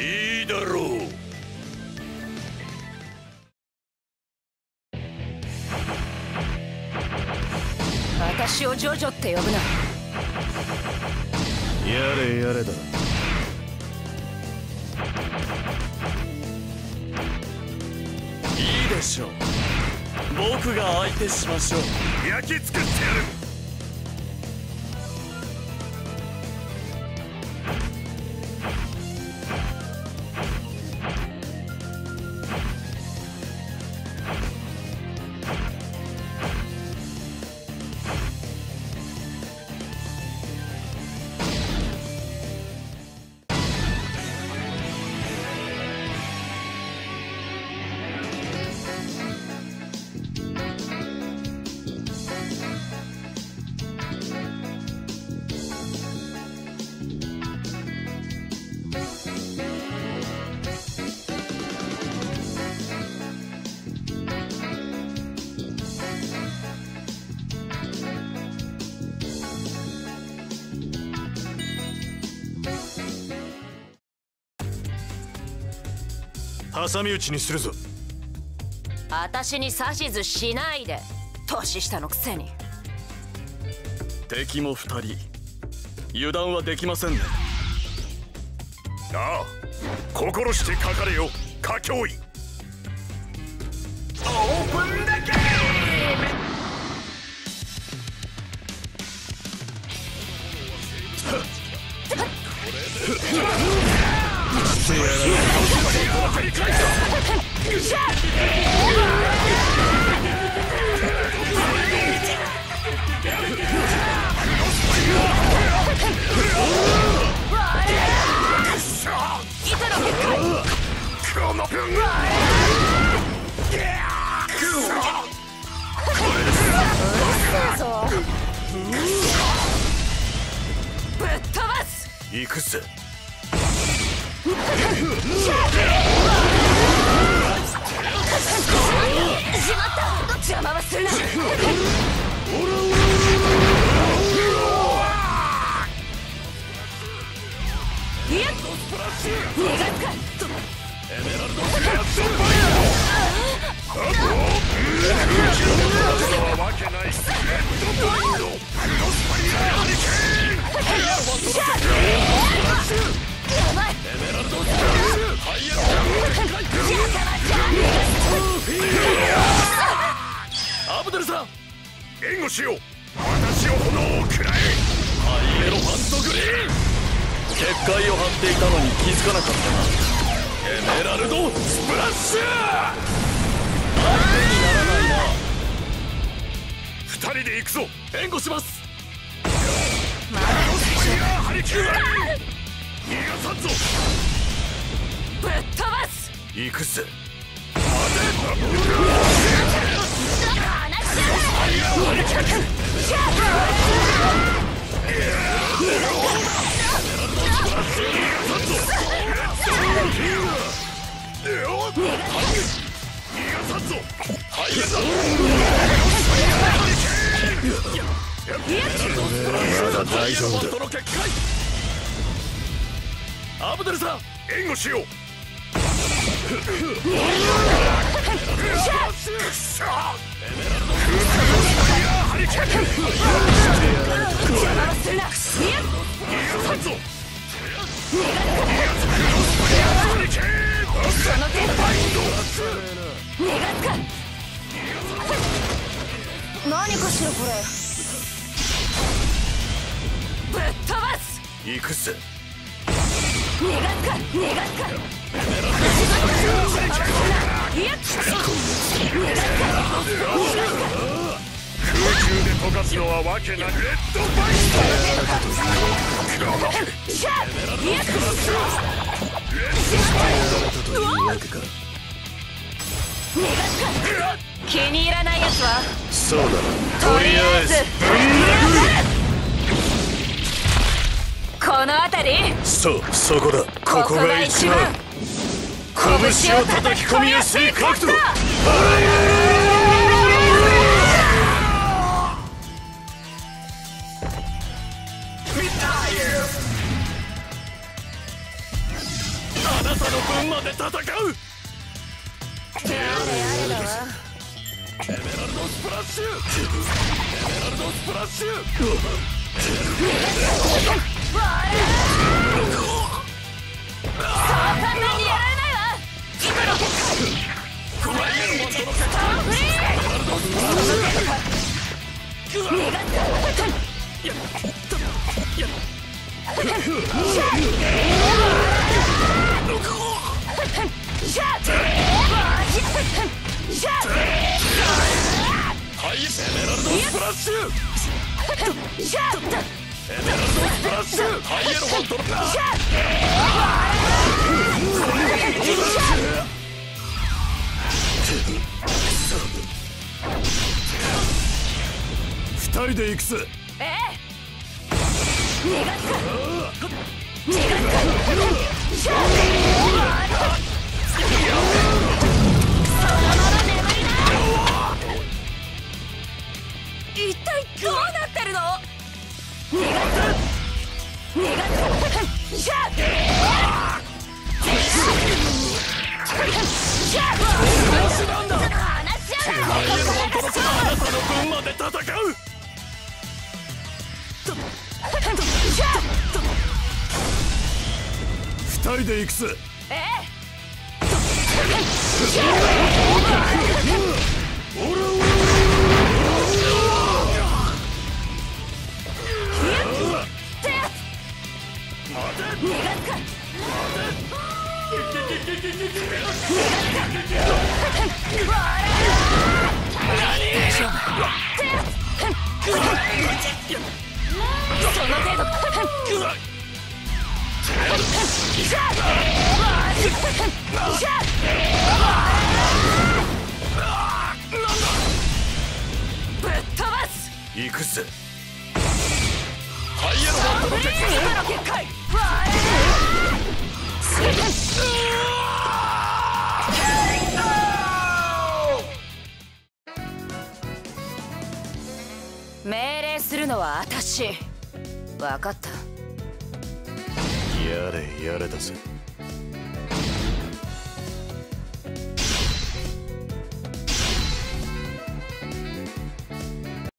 いいだろう。 私をジョジョって呼ぶな。 やれやれだ。 いいでしょう。僕が相手しましょう。焼き尽くしてやる。 挟み撃ちにするぞ。 私に指図しないで、年下のくせに。 敵も2人、油断はできませんね。ああ、心してかかれよ、歌教員。オープンだけ。 ぶっ飛ばす。 行くぜ。 しまった。邪魔はするな。いや、逃がすか。エメラルドスプラッシュファイわけない。レッドバインド、クロスファイアハリケーン。 やばい。 エメラルドスプラッシュハイエロー。アブデルさん、援護しよう。私を炎を食らえ。ハイエロファントグリーン。結界を張っていたのに気づかなかったな。エメラルドスプラッシュ。相手にならないな。2人で行くぞ。援護します。 まだハリケーン。逃がさんぞ。 ぶっ飛ばす。 行くぜ。まだ大丈夫だ。 アブデルさん、援護しよう。 何かしらこれ。ぶっ飛ばす。 行くぜ。 逃がすか。逃がすか。いや、 空中で溶かすのはわけない。レッドバイスというわけか。 気に入らないやつはそうだな。 とりあえずこの辺り。 そう、そこだ。ここが一番拳を叩き込みやすい角度。 あなたたの分まで戦う。 やれやれだわ。 エメラルドスプラッシュ。エメラルドスプラッシュ。 そう簡単にやられないわ。今の結フライエルモントの果フリー。 エメラルドスプラッシュ。 逃がすか。 やっやっはい、エメラルドスプラッシュ。エメラルドスプラッシュ。ハイエロファントの二人で行くぜ。 ええ。逃がすか。逃がすか。そのまま眠りな。一体どうなってるの。逃がす。逃がす。シャッ。 なんだ。 話し合う。 ハイエロファントのあなたの分まで戦う。 二人で行くぜ。 ええ。逃がすか。その程度。ぶっ飛ばす。 行くぜ。 ハイエロファントの結今の結界。命令するのは私。分かった。 やれやれだぜ。